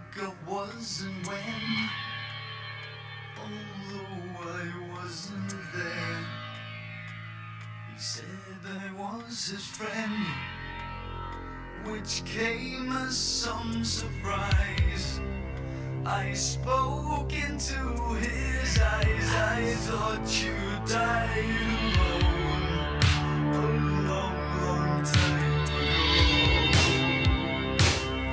I wasn't when, although I wasn't there. He said I was his friend, which came as some surprise. I spoke into his eyes. I thought you died alone a long, long time ago.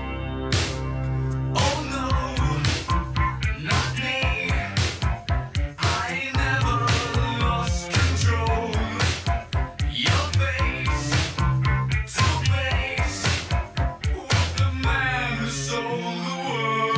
Oh no, not me. I never lost control. Your face to face with the man who sold the world.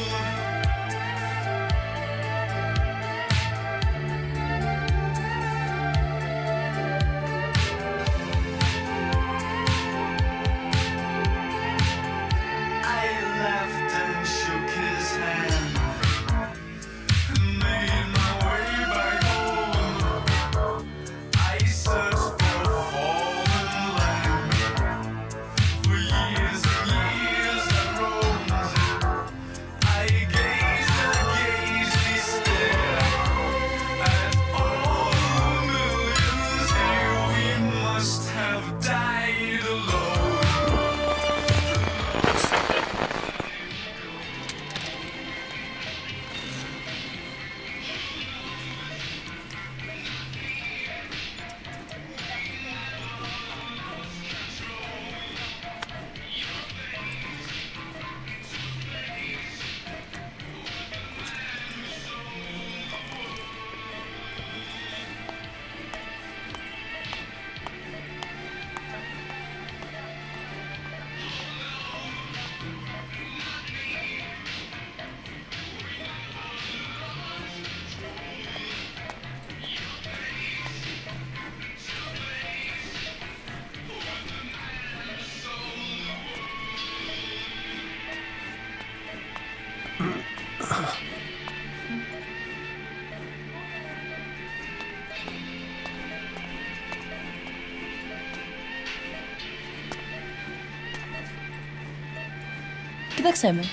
Κοίταξέ με.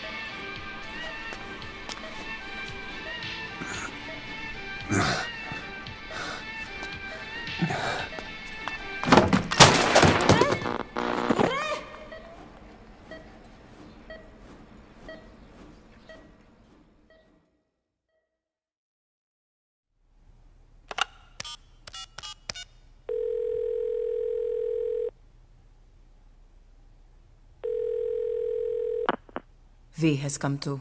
V has come to.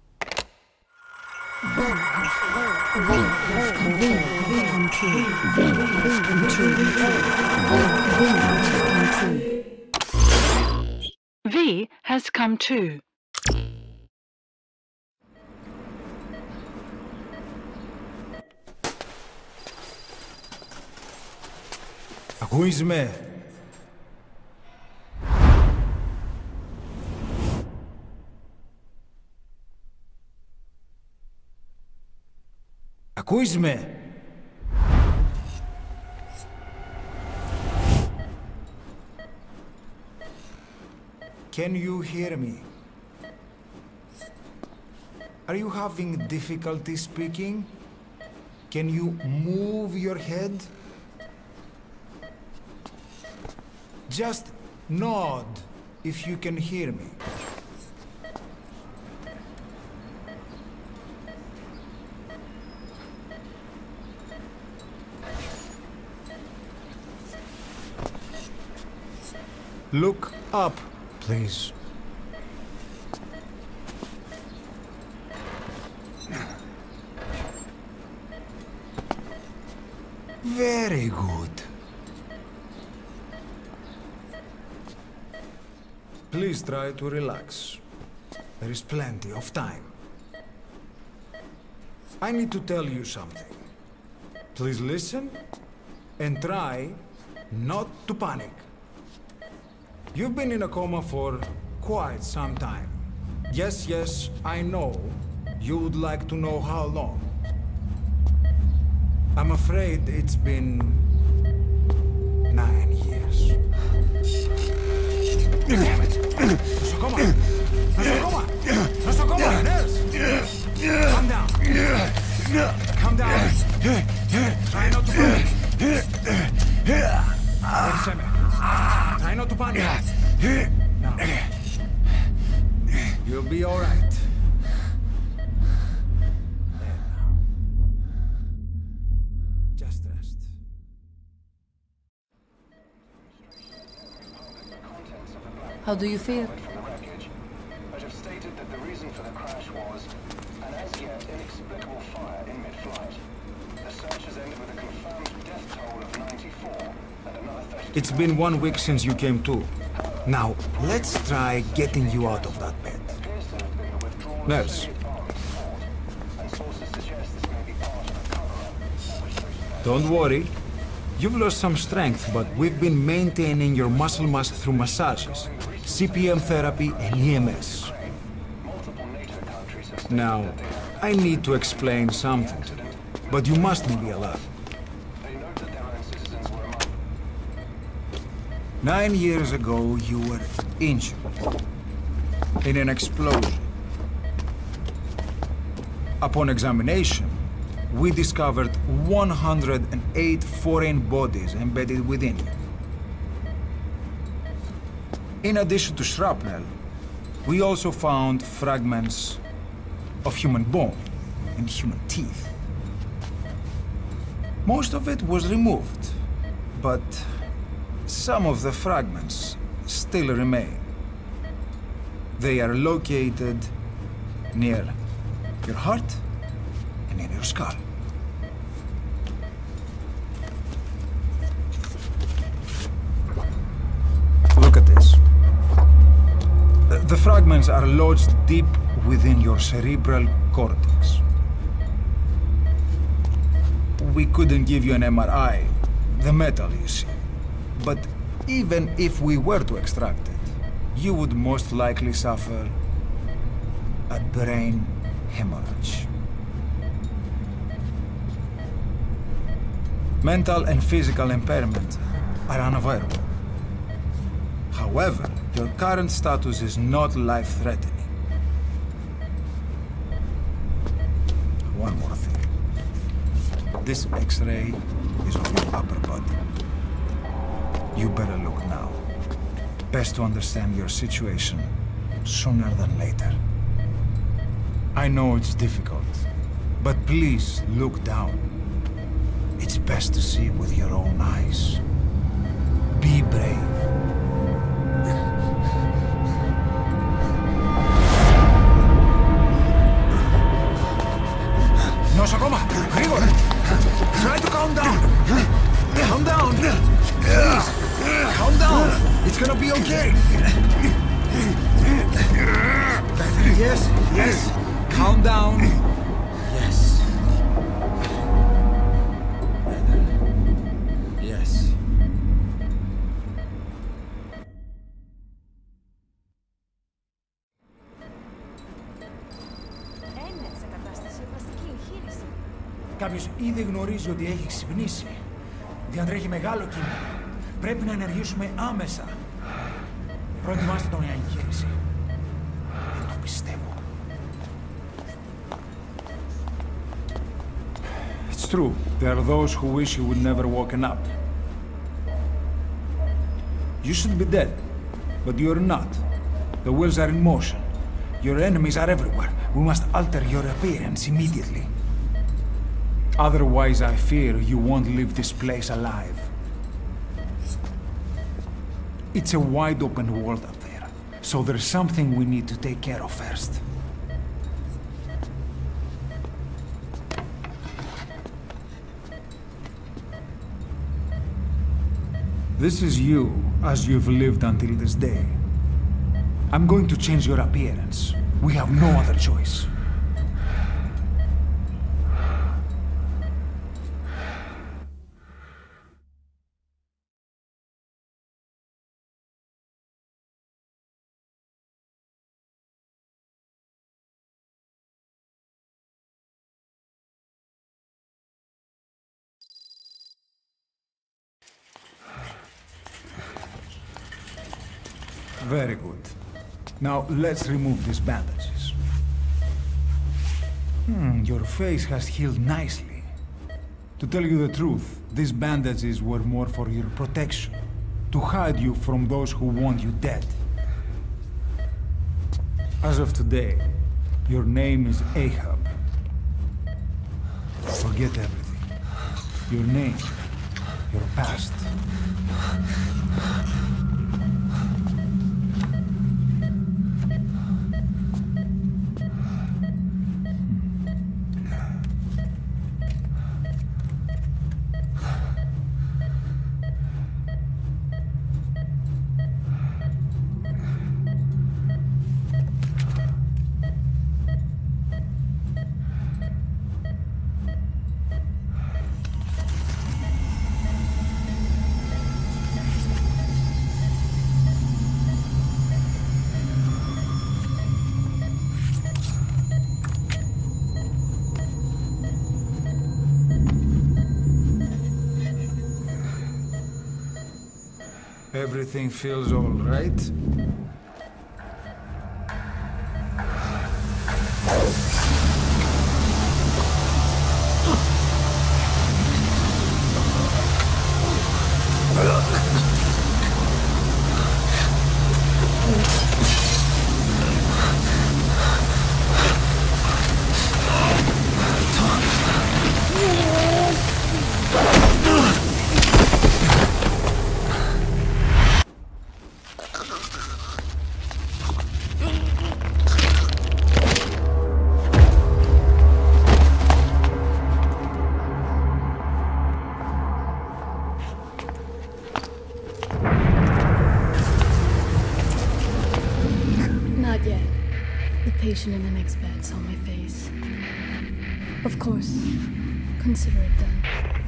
V has come to. Ακούεις με? Ακούεις με? Can you hear me? Are you having difficulty speaking? Can you move your head? Just nod if you can hear me. Look up, please. Very good. Please try to relax. There is plenty of time. I need to tell you something. Please listen and try not to panic. You've been in a coma for quite some time. Yes, I know. You would like to know how long. I'm afraid it's been 9 years. Damn it! Nosocoma! panic. Now, you'll be all right. There now. Just rest. How do you feel? From the wreckage, but have stated that the reason for the crash was an as yet inexplicable fire in mid-flight. The search has ended with a confirmed death toll of 94 and another 30. It's been 1 week since you came to. Now, let's try getting you out of that bed. Appears to have been the withdrawal of Nurse. Soviet army support, and sources suggest this may be part of a cover-up. Don't worry. You've lost some strength, but we've been maintaining your muscle mass through massages, CPM therapy, and EMS. Multiple NATO countries have stated Now, that I need to explain something to you, but you mustn't be alarmed. they note that their own citizens were among 9 years ago, you were injured in an explosion. Upon examination, we discovered 108 foreign bodies embedded within you. In addition to shrapnel, we also found fragments of human bone and human teeth. Most of it was removed, but some of the fragments still remain. They are located near your heart and in your skull. Look at this. The fragments are lodged deep within your cerebral cortex. We couldn't give you an MRI, the metal, you see. But even if we were to extract it, you would most likely suffer a brain hemorrhage. Mental and physical impairment are unavoidable. However, your current status is not life-threatening. One more thing. This X-ray is of your upper body. You better look now. Best to understand your situation sooner than later. I know it's difficult, but please look down. It's best to see with your own eyes. Be brave. Nosokoma, Grigor! Try to calm down! Calm down! Please! Calm down! It's gonna be okay! Yes, yes! Calm down! Yes. Yes. Έμεινε σε κατάσταση πλαστική εγχείρηση. Κάποιος ήδη γνωρίζει ότι έχει ξυπνήσει. Διατρέχει μεγάλο κίνδυνο. Πρέπει να ενεργήσουμε άμεσα. Προετοιμάστε τον για εγχείρηση. Δεν το πιστεύω. It's true. There are those who wish you would never woken up. You should be dead, but you're not. The wheels are in motion. Your enemies are everywhere. We must alter your appearance immediately. Otherwise, I fear you won't leave this place alive. It's a wide open world out there, so there's something we need to take care of first. This is you, as you've lived until this day. I'm going to change your appearance. We have no other choice. Very good. Now, let's remove these bandages. Your face has healed nicely. To tell you the truth, these bandages were more for your protection, to to hide you from those who want you dead. As of today, your name is Ahab. Forget everything. Your name, your past. Everything feels all right? Not yet. The patient in the next bed saw my face. Of course. Consider it done.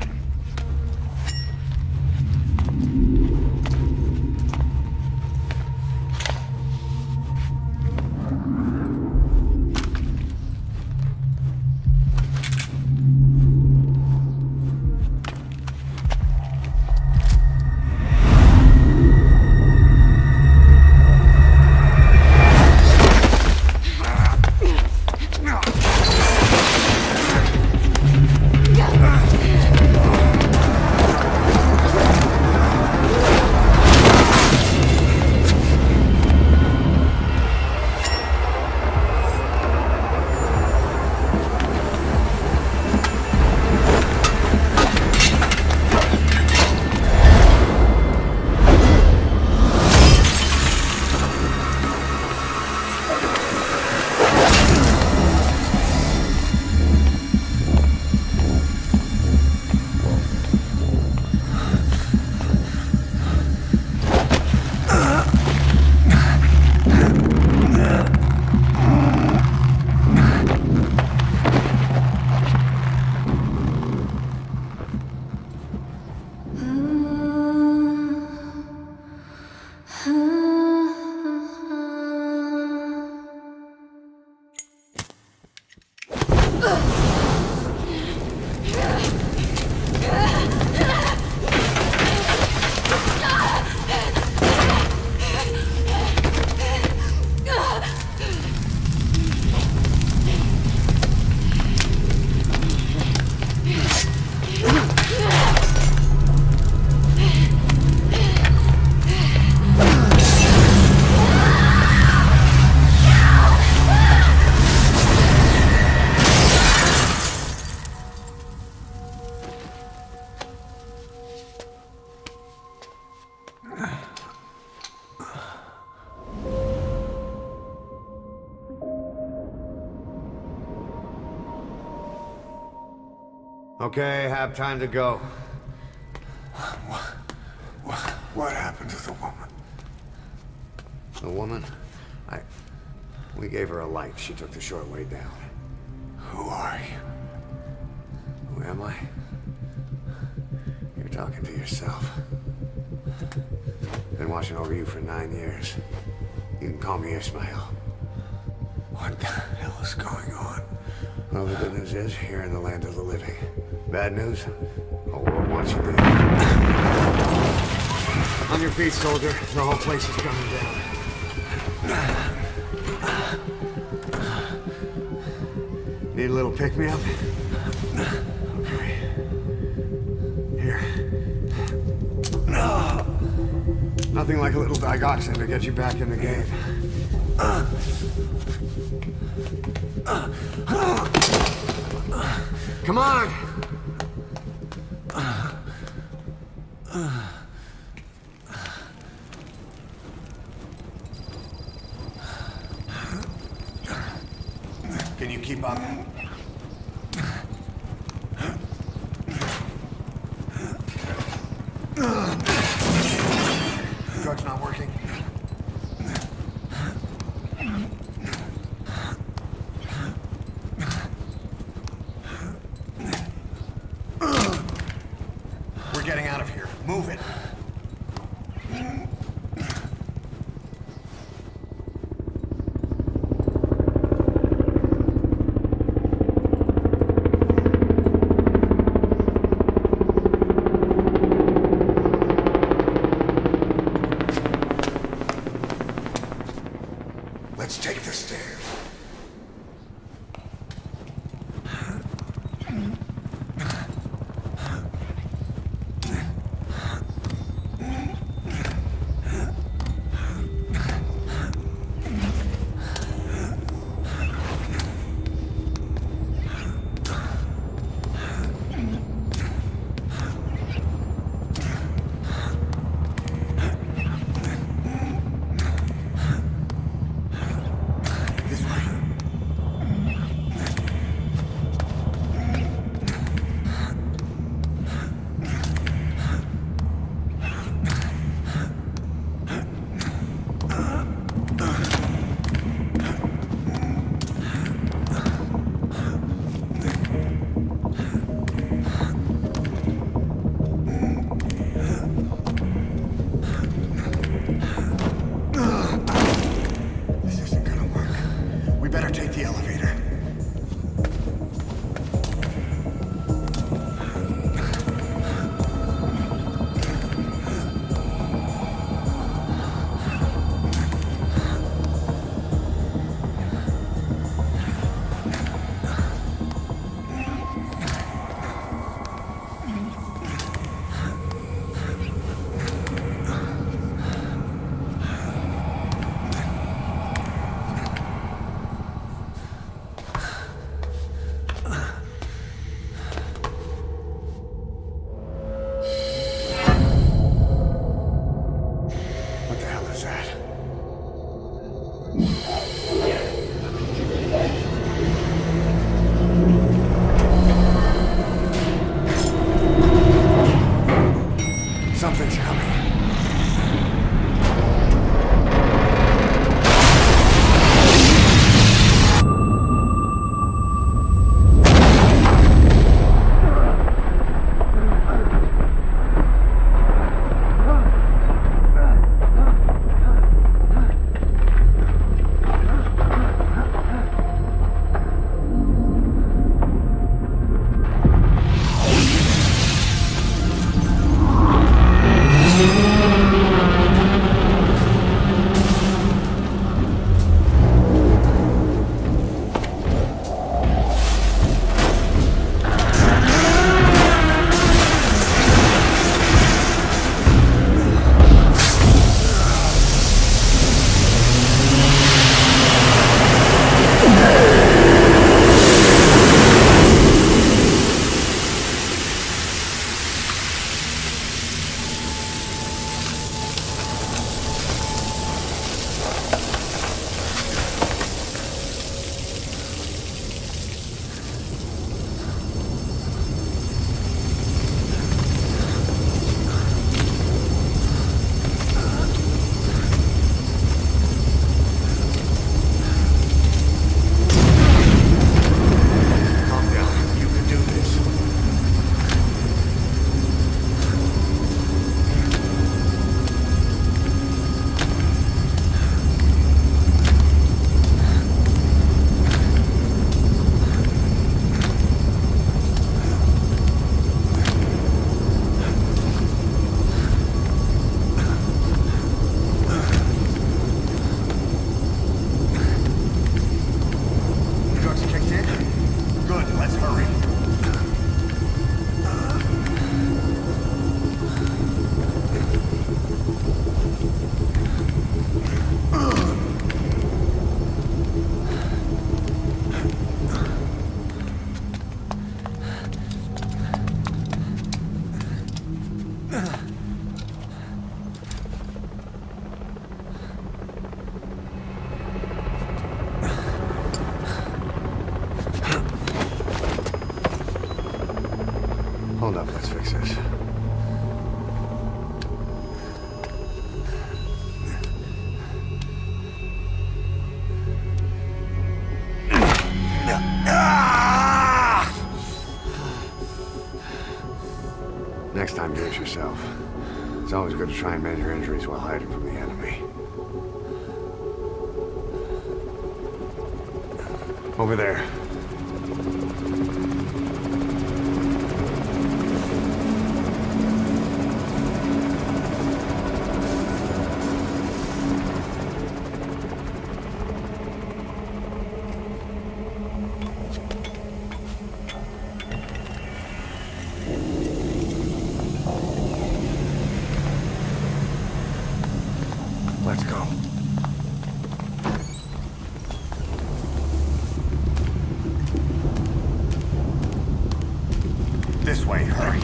Okay, have time to go. What happened to the woman? The woman? We gave her a light. She took the short way down. Who are you? Who am I? You're talking to yourself. Been watching over you for 9 years. You can call me Ismael. What the hell is going on? Well, the good news is, you're in the land of the living. Bad news? The whole world wants you dead. On your feet, soldier. The whole place is coming down. Need a little pick-me-up? Okay. Here. Nothing like a little digoxin to get you back in the game. Come on! Can you keep up? Drug's not working. We're getting out of here. Move it. Let's take the stairs. This way. yourself. It's always good to try and mend your injuries while hiding from the enemy. Over there. Let's go. This way, hurry.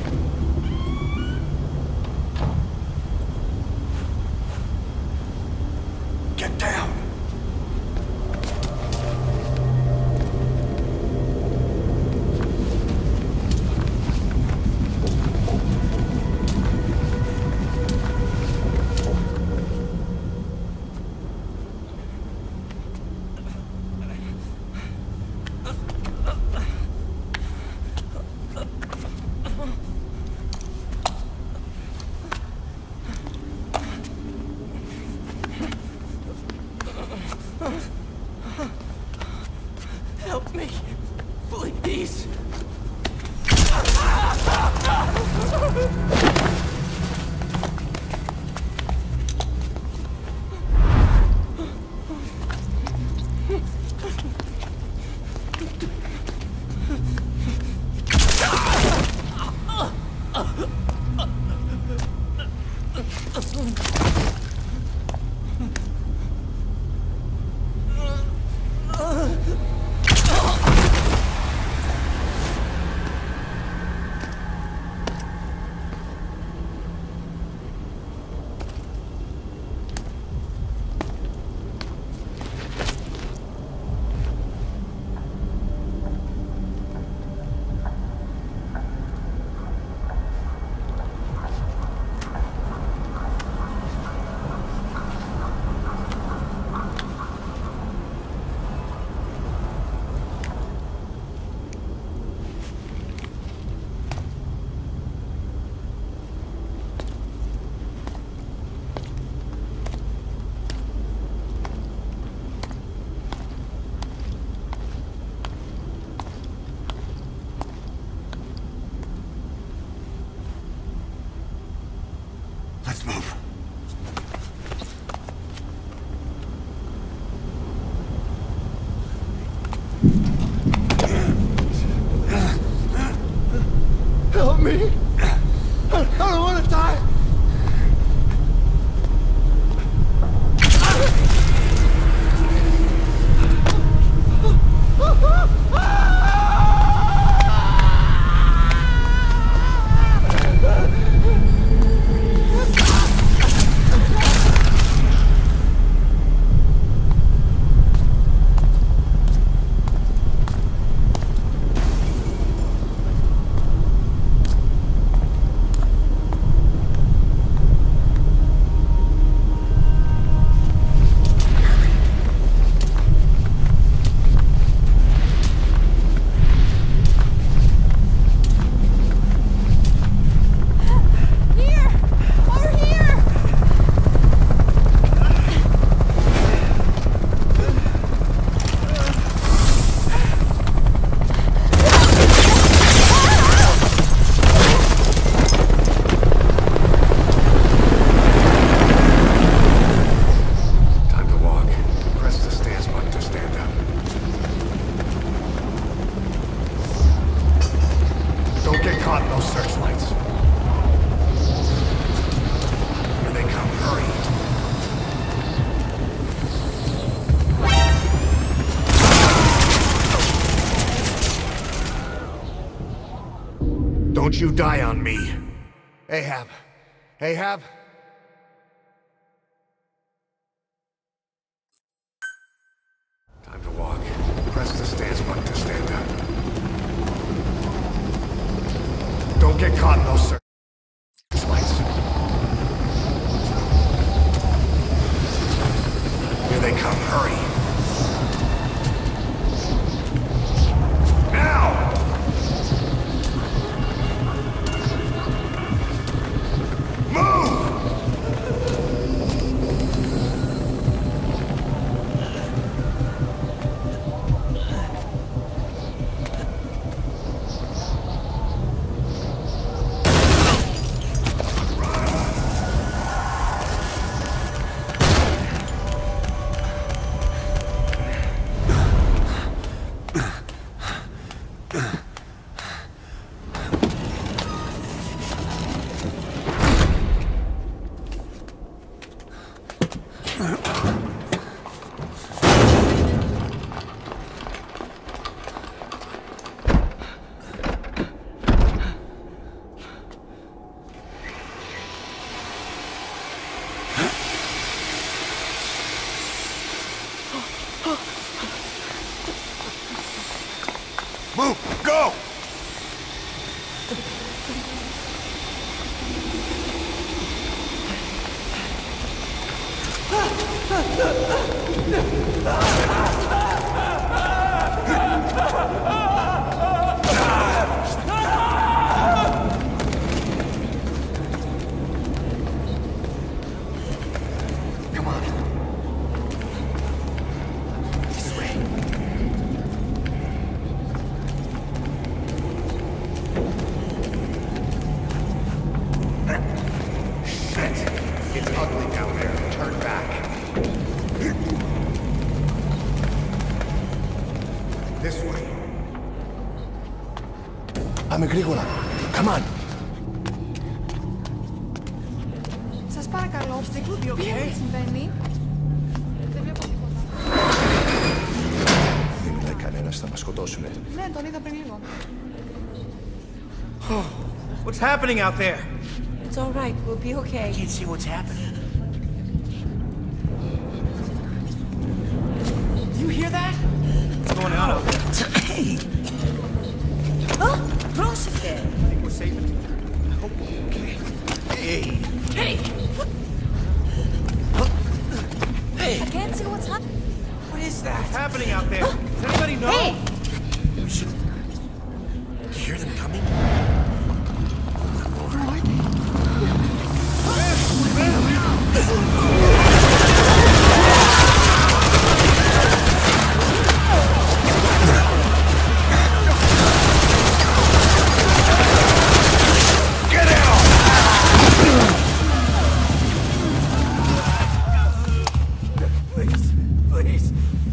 Get down. Help me, please. Let's move. Help me! I don't want to die! Don't you die on me. Ahab. Ahab? Time to walk. Press the stance button to stand up. Don't get caught in those searchlights. Here they come. Hurry. Now! Move! Go! Come on. This way. Shit! It's ugly down there. Turn back. This way. Πάμε γρήγορα. Come on. Σας παρακαλώ, τι συμβαίνει. Δεν βλέπω τίποτα. Δεν μιλάει κανένας, θα μας σκοτώσουνε. Ναι, τον είδα πριν λίγο. What's happening out there? It's all right. We'll be okay. Can't see what's happening. Do you hear that? What's going on out there? Hey! Πρόσεχε! I think we're safe. I hope we're okay. Hey! Hey! Hey! I can't see what's happening. What is that? What's happening out there? Does anybody know? Hey! We should... You hear them coming? Please, please.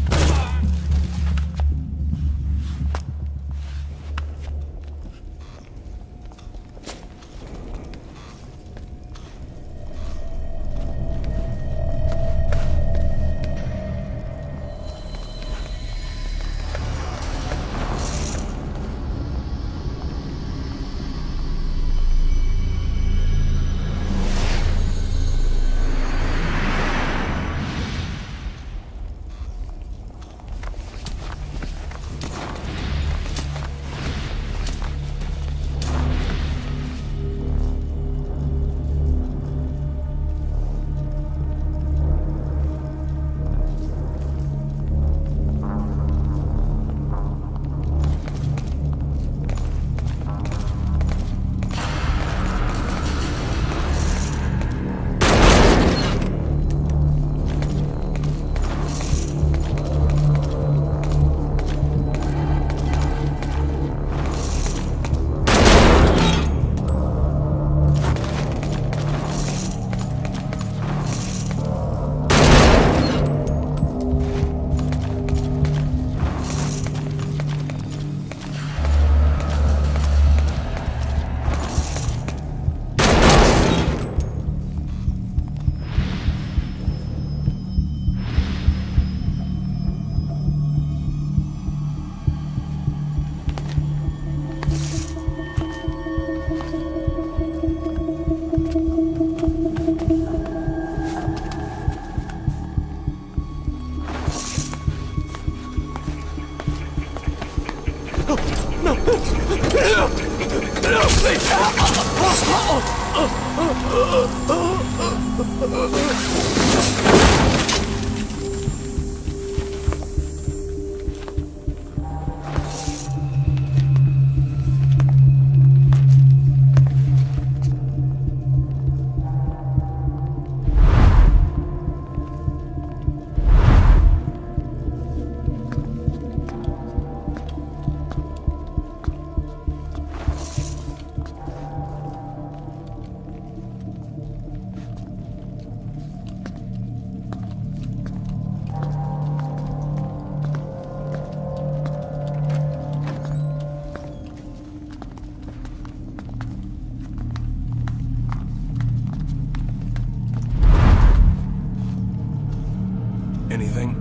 Anything?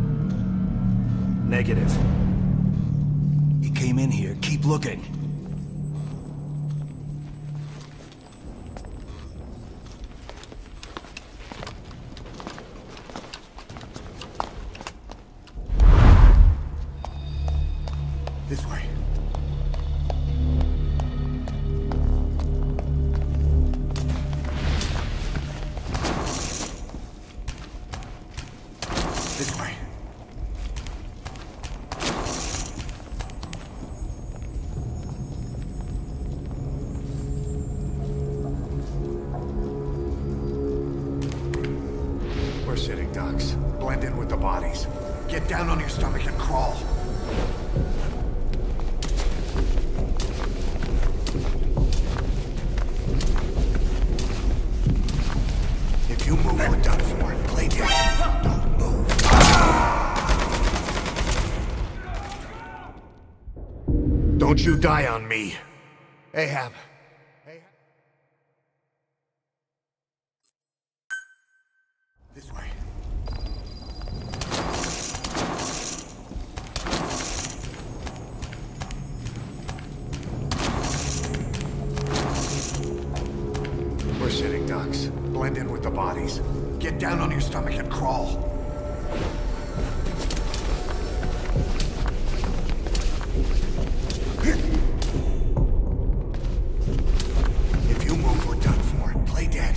Negative. You came in here. Keep looking. This way. ducks. Blend in with the bodies. Get down on your stomach and crawl. If you move, we're done for. Play dead. Don't move. Don't you die on me. Ahab. This way. We're sitting ducks. Blend in with the bodies. Get down on your stomach and crawl. If you move, we're done for. Play dead.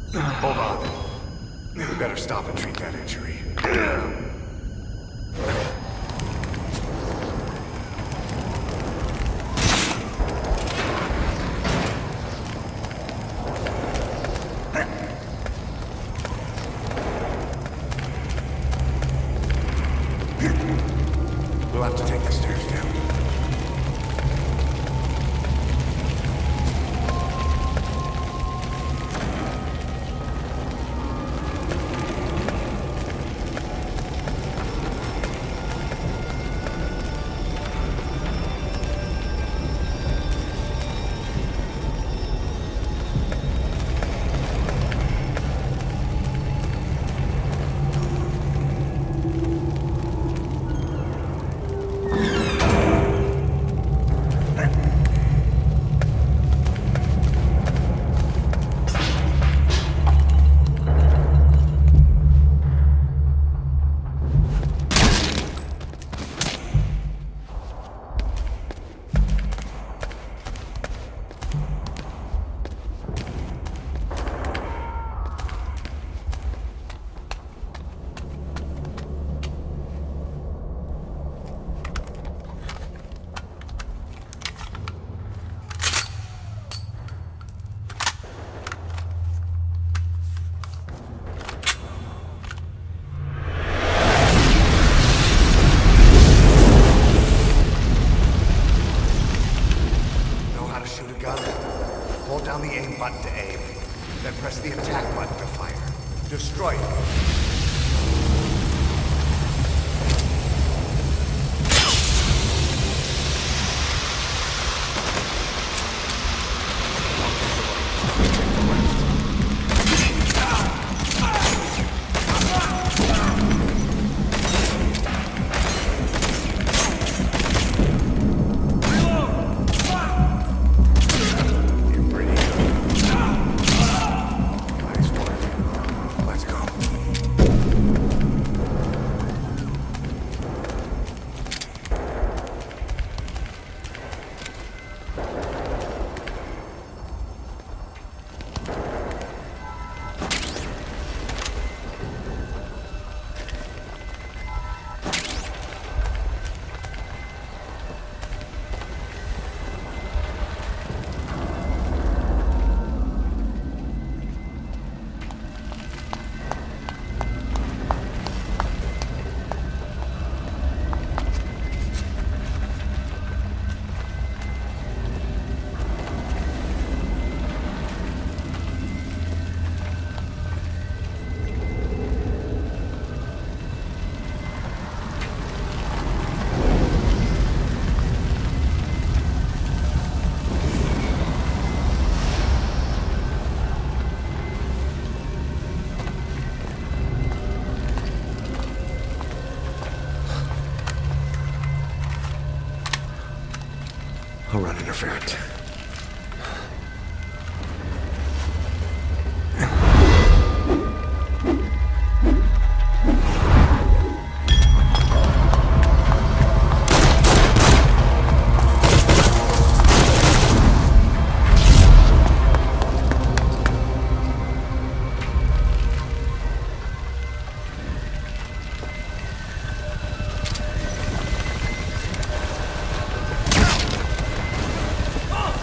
Hold on. We better stop and treat that injury. We'll have to take the stairs down. Hold down the aim button to aim, then press the attack button to fire. Destroy it. I'll run interference. Oh!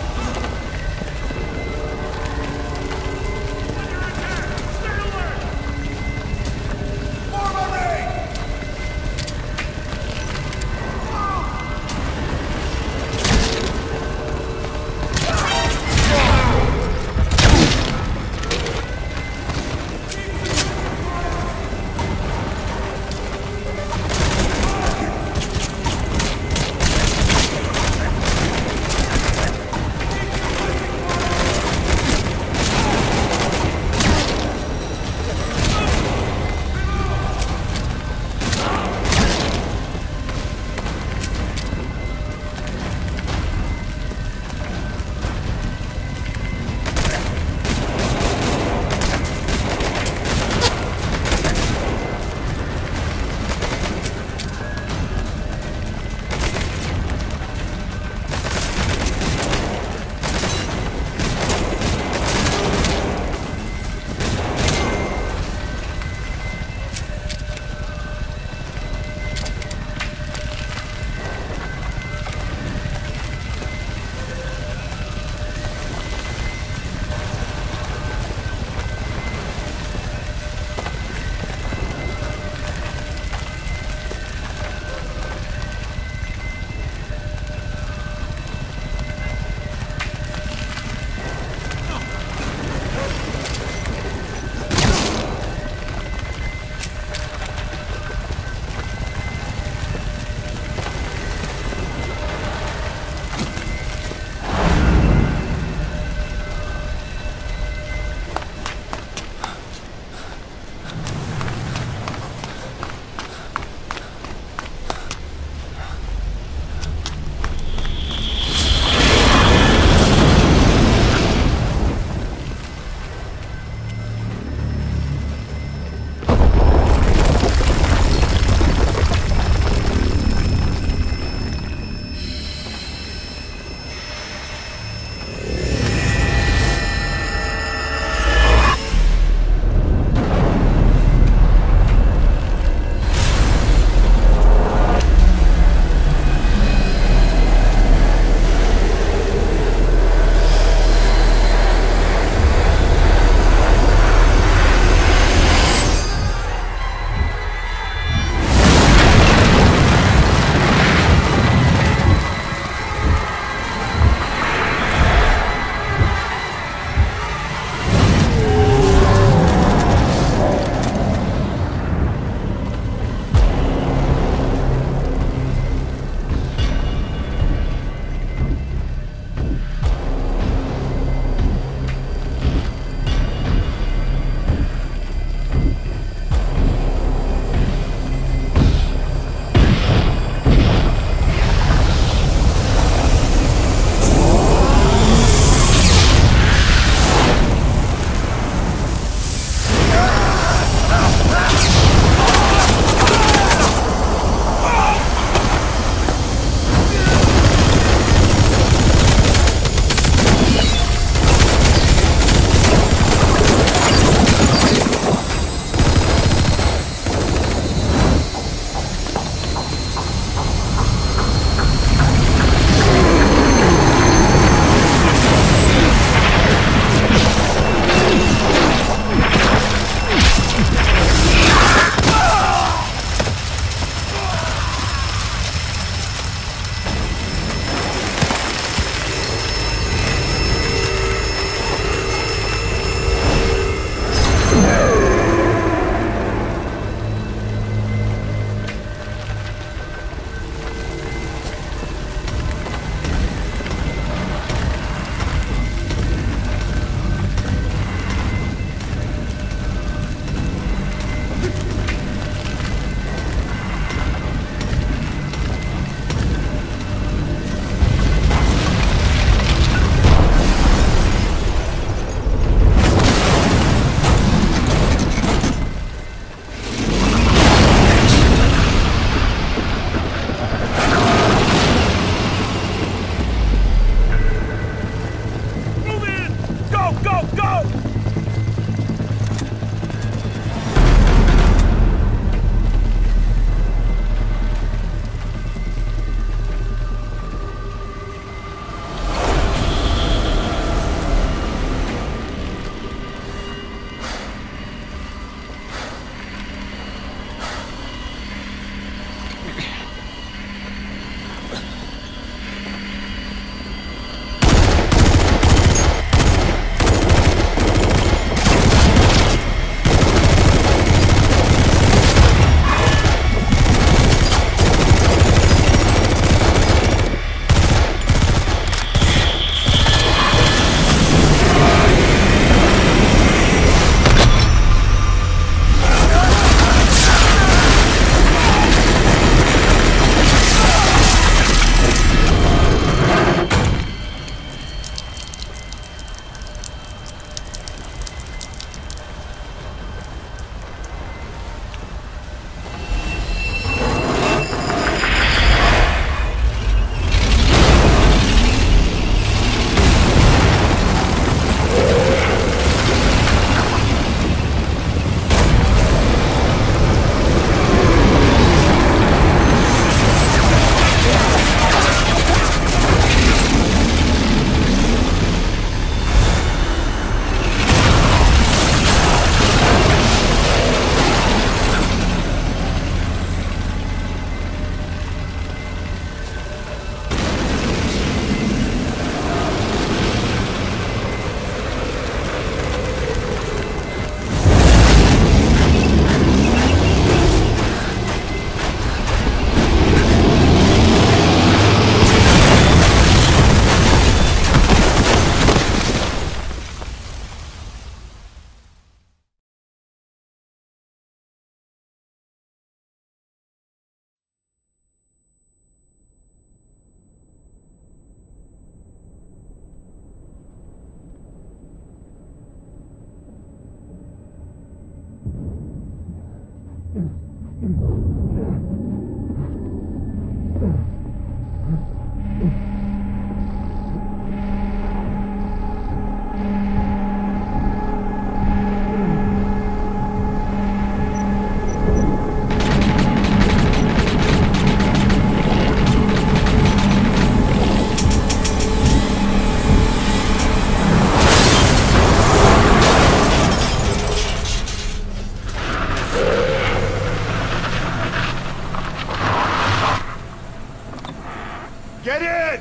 Get in!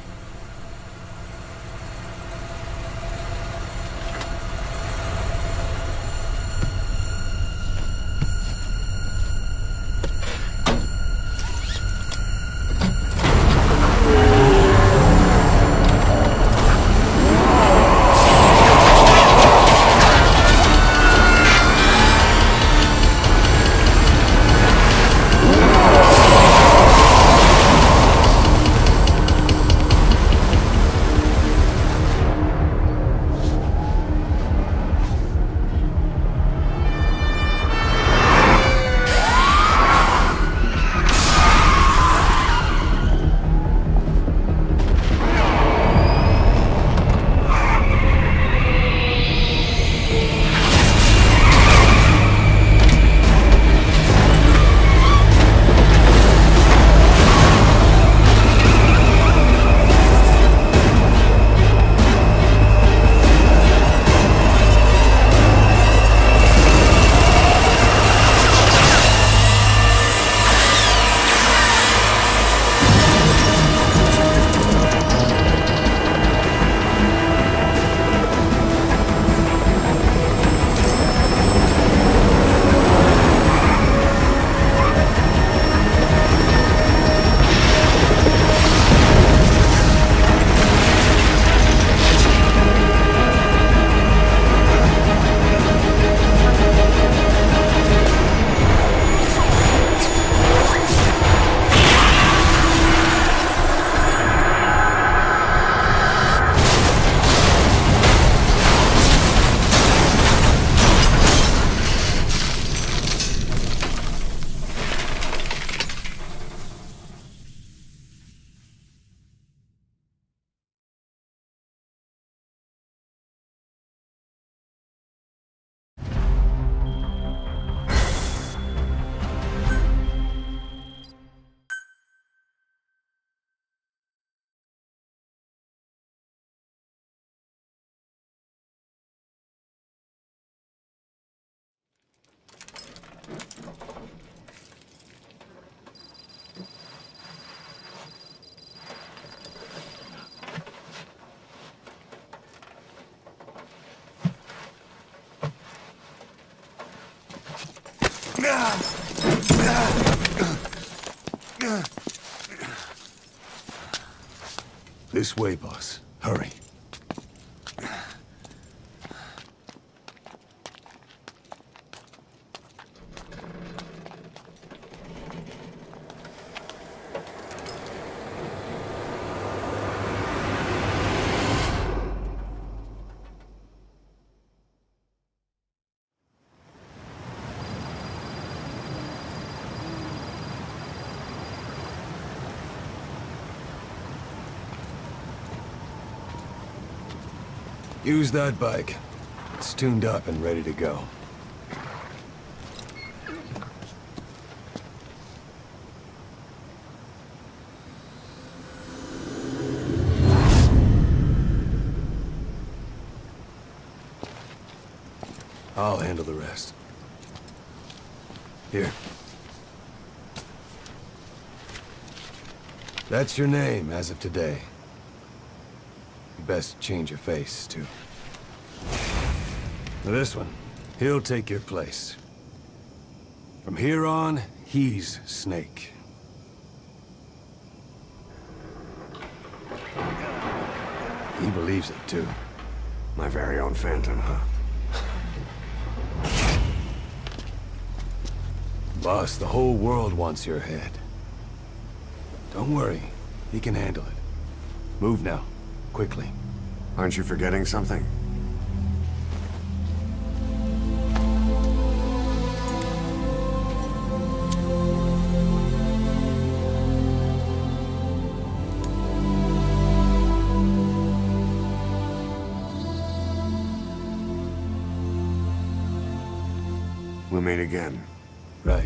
This way, boss. Hurry. Use that bike. It's tuned up and ready to go. I'll handle the rest. Here. That's your name as of today. You best change your face, too. Now this one, he'll take your place. From here on, he's Snake. He believes it, too. My very own Phantom, huh? Boss, the whole world wants your head. Don't worry, he can handle it. Move now, quickly. Aren't you forgetting something? We'll meet again. Right.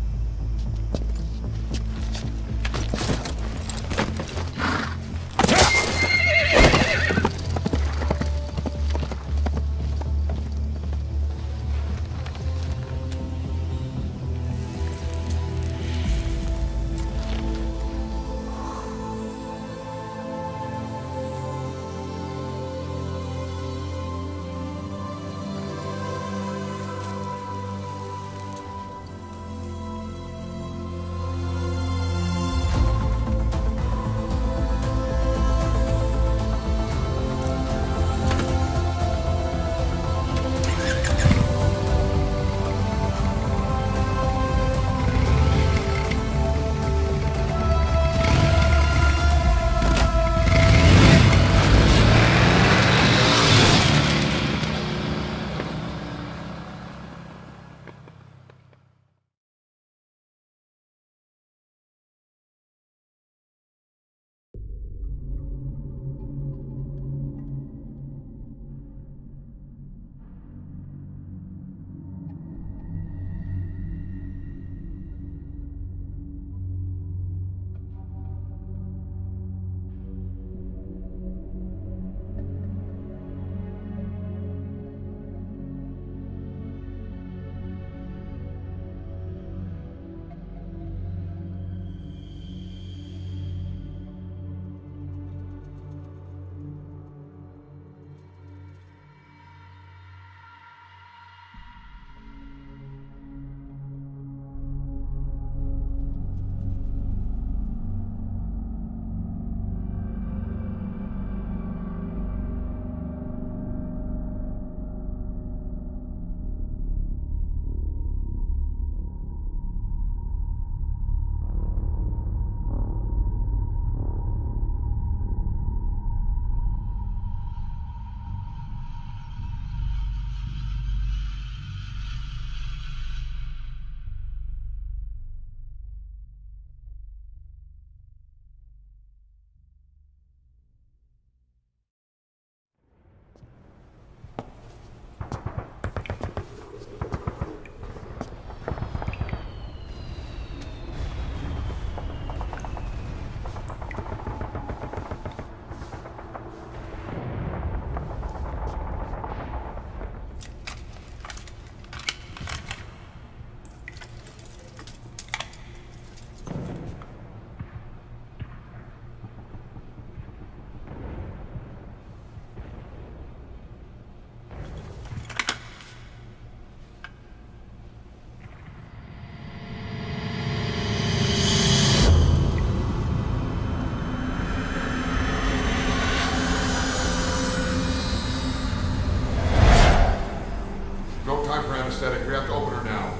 anesthetic. We have to open her now.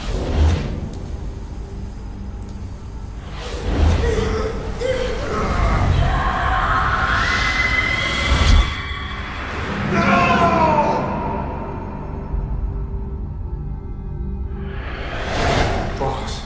Boss.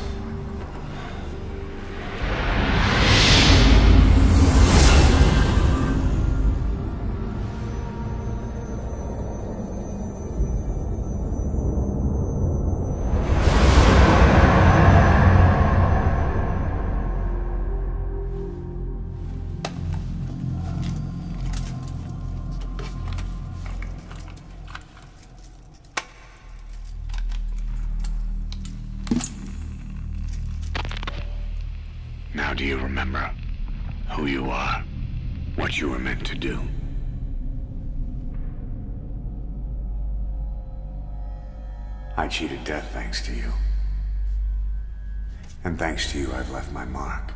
Now do you remember who you are? What you were meant to do? I cheated death thanks to you. And thanks to you, I've left my mark.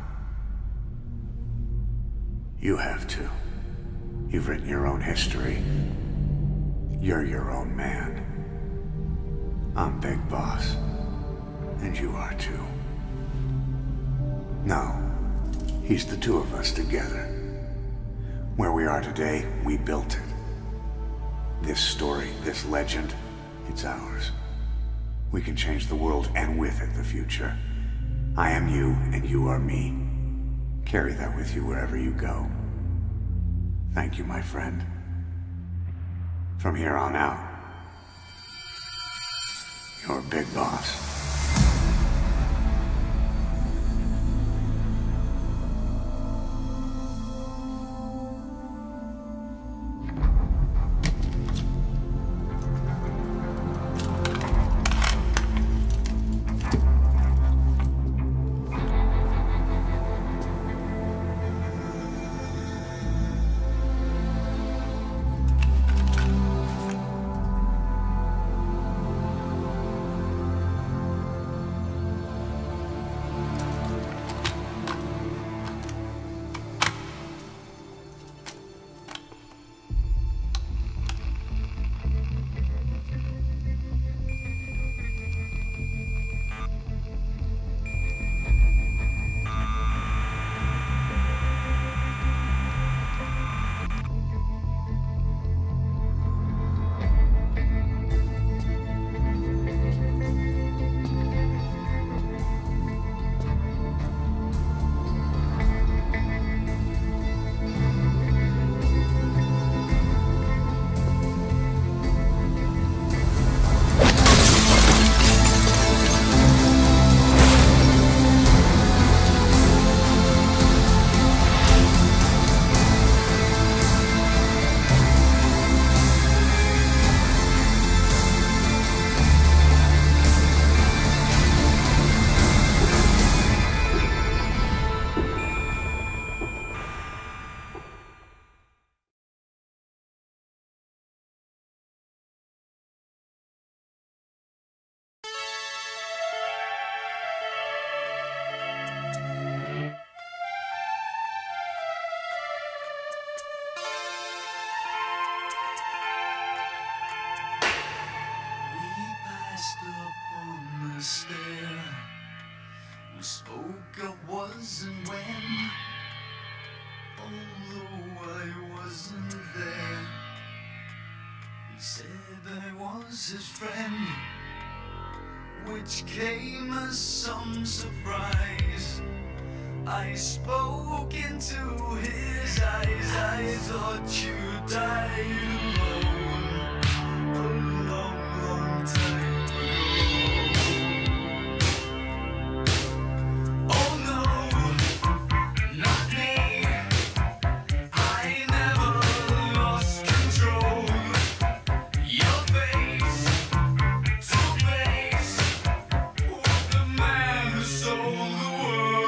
You have too. You've written your own history. You're your own man. I'm Big Boss. And you are too. No. He's the two of us together. Where we are today, we built it. This story, this legend, it's ours. We can change the world and with it the future. I am you and you are me. Carry that with you wherever you go. Thank you, my friend. From here on out, You're big boss. We spoke of was and when, although I wasn't there. He said I was his friend, which came as some surprise. I spoke into his eyes. I thought you died alone a long, long time ago. Oh no, not me. I never lost control. Your face to face with the man who sold the world.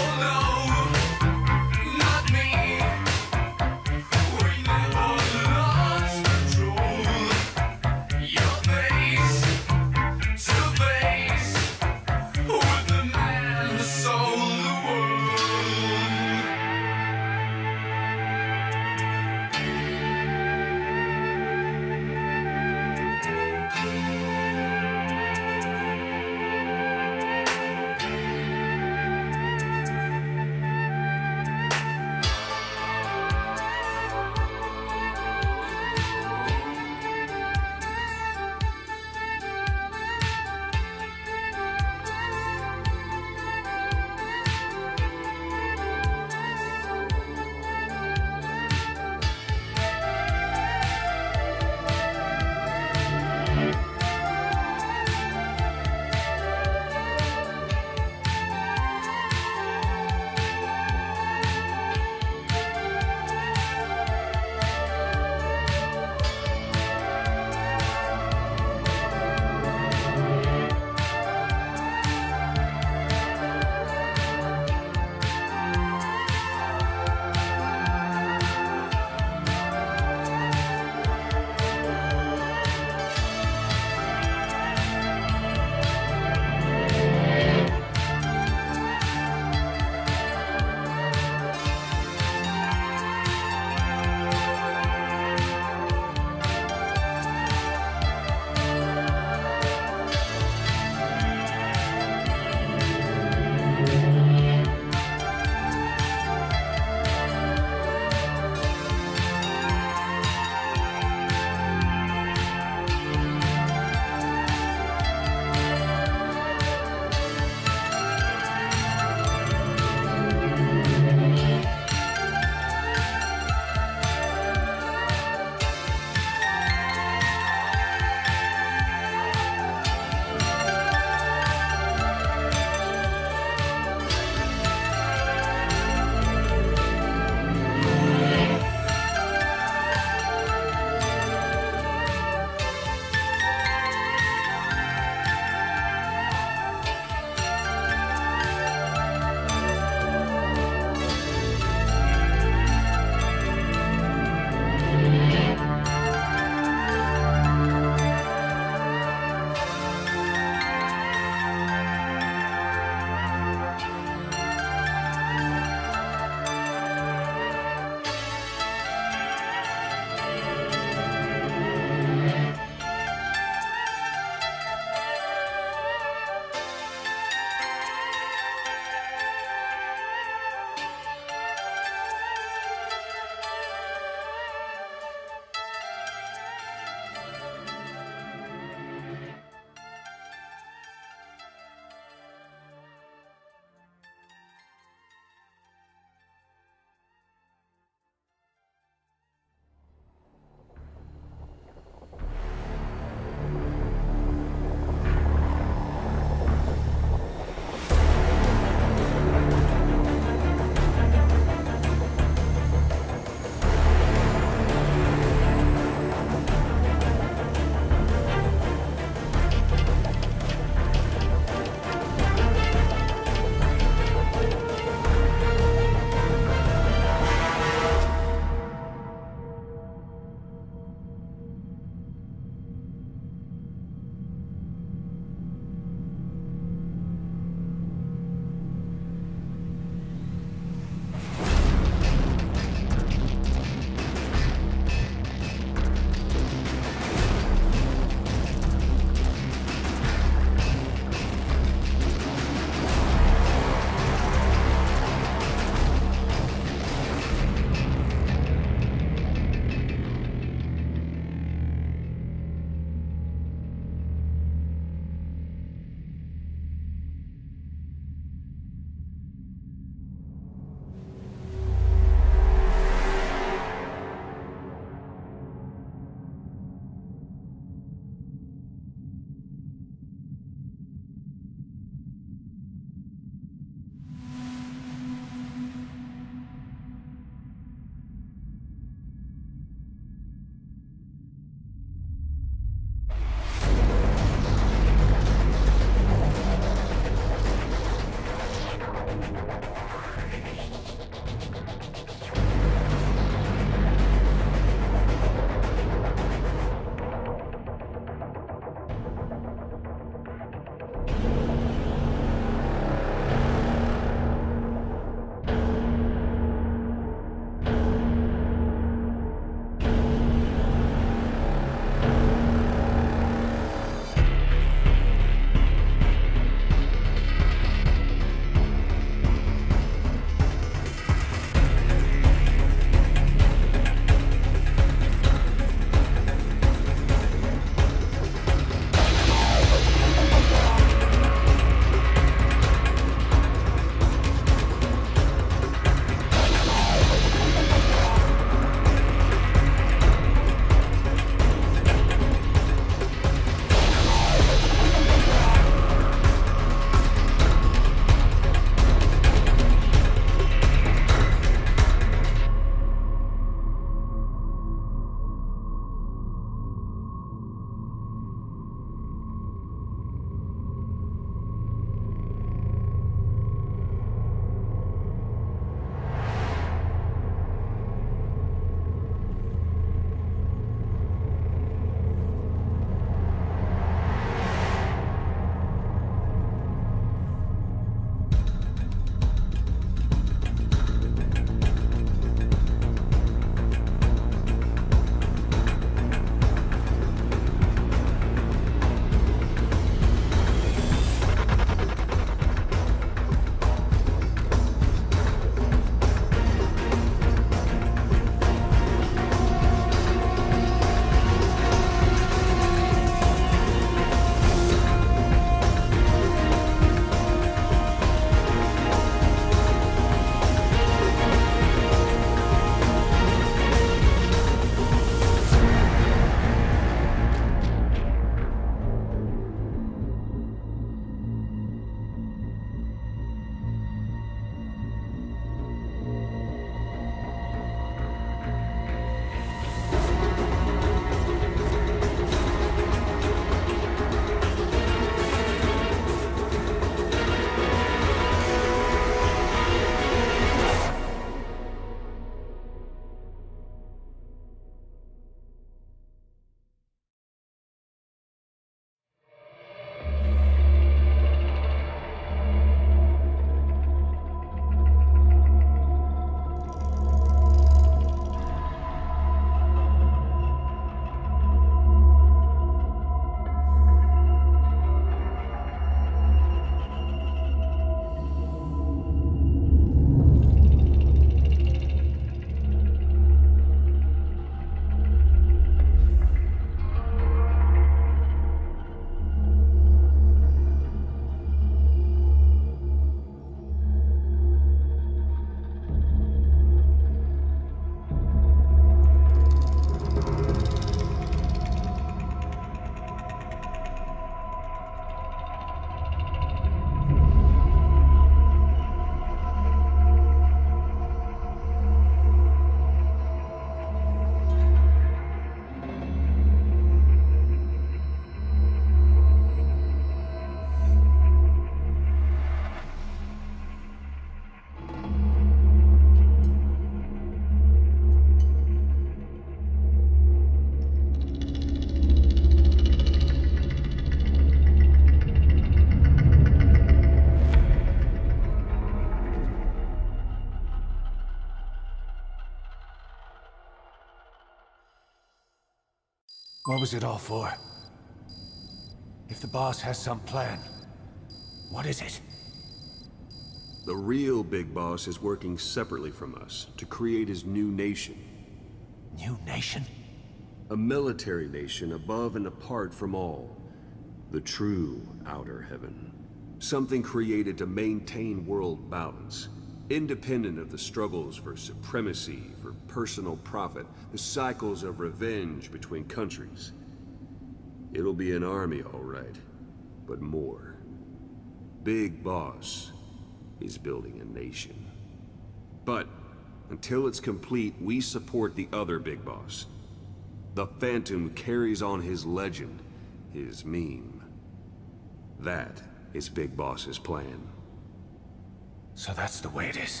What was it all for? If the boss has some plan, what is it? The real Big Boss is working separately from us to create his new nation. New nation? A military nation above and apart from all. The true Outer Heaven. Something created to maintain world balance. Independent of the struggles for supremacy, for personal profit, the cycles of revenge between countries. It'll be an army, all right, but more. Big Boss is building a nation. But until it's complete, we support the other Big Boss. The Phantom carries on his legend, his meme. That is Big Boss's plan. So that's the way it is.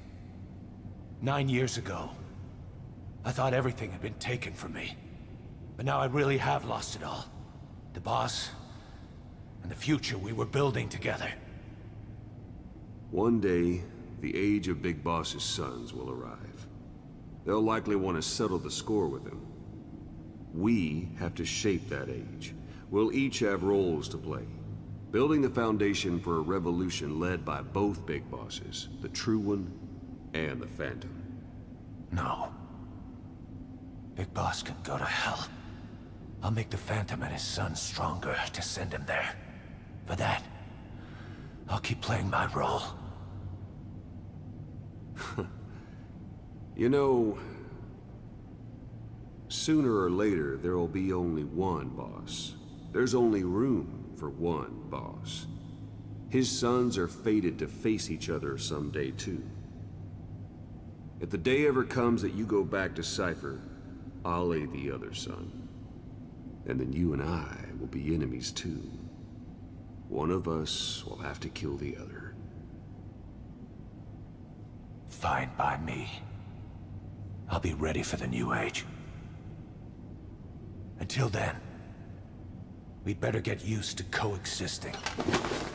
9 years ago, I thought everything had been taken from me. But now I really have lost it all. The boss, and the future we were building together. One day, the age of Big Boss's sons will arrive. They'll likely want to settle the score with him. We have to shape that age. We'll each have roles to play. Building the foundation for a revolution led by both Big Bosses, the True One and the Phantom. No. Big Boss can go to hell. I'll make the Phantom and his son stronger to send him there. For that, I'll keep playing my role. You know, sooner or later, there will be only one boss. There's only room for one boss. His sons are fated to face each other someday, too. If the day ever comes that you go back to Cypher, I'll aid the other son. And then you and I will be enemies, too. One of us will have to kill the other. Fine by me. I'll be ready for the new age. Until then, we'd better get used to coexisting.